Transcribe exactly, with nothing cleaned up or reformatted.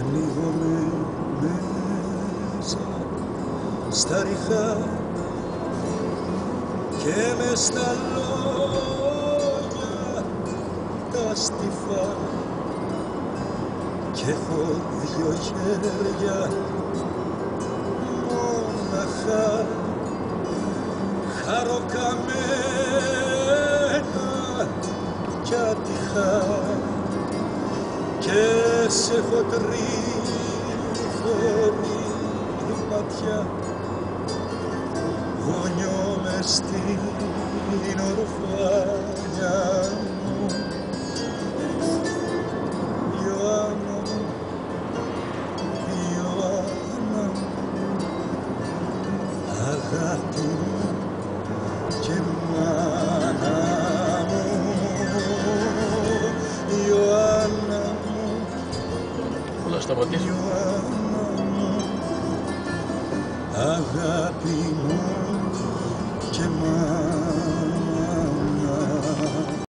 πνίγομαι μέσα στα ριχά και μες στα λόγια τα στιφά κι έχω δυο χέρια μοναχά χαροκαμένα κι ατυχά και σε χοντρή θωρή ματιά γονιόμαι στην ορφάνια μου. Ιωάννα μου, Ιωάννα μου, αγάπη μου και μάνα μου. Ιωάννα μου, Πού θα σταματήσω? Ιωάννα μου, αγάπη μου και μάνα.